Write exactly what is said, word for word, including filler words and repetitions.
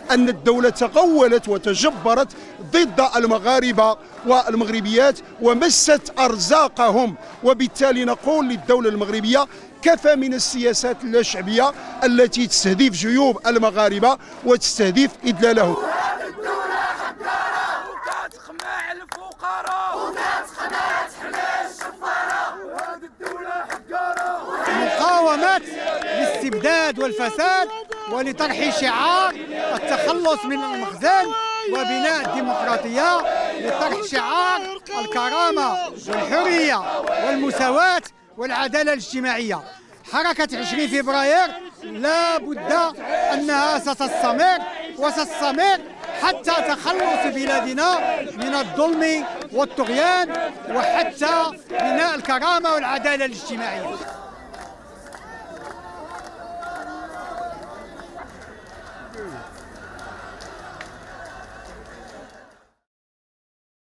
أن الدولة تغولت وتجبرت ضد المغاربة والمغربيات ومست أرزاقهم، وبالتالي نقول للدولة المغربية كفى من السياسات اللاشعبية التي تستهدف جيوب المغاربة وتستهدف إذلالهم. مقاومة الاستبداد والفساد ولطرح شعار التخلص من المخزن وبناء الديمقراطية، لطرح شعار الكرامة والحرية والمساواة والعدالة الاجتماعية. حركة عشرين فبراير لا بد أنها ستستمر وستستمر حتى تخلص بلادنا من الظلم والطغيان وحتى بناء الكرامة والعدالة الاجتماعية.